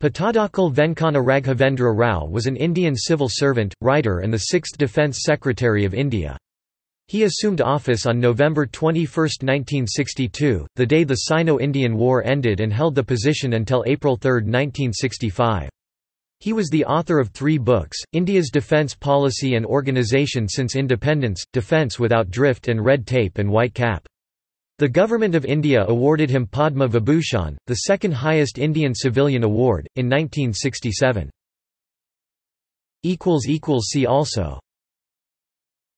Pattadakal Venkana Raghavendra Rao was an Indian civil servant, writer and the 6th Defence Secretary of India. He assumed office on November 21, 1962, the day the Sino-Indian War ended, and held the position until April 3, 1965. He was the author of 3 books, India's Defence Policy and Organisation Since Independence, Defence Without Drift and Red Tape and White Cap. The Government of India awarded him Padma Vibhushan, the second highest Indian civilian award, in 1967. See also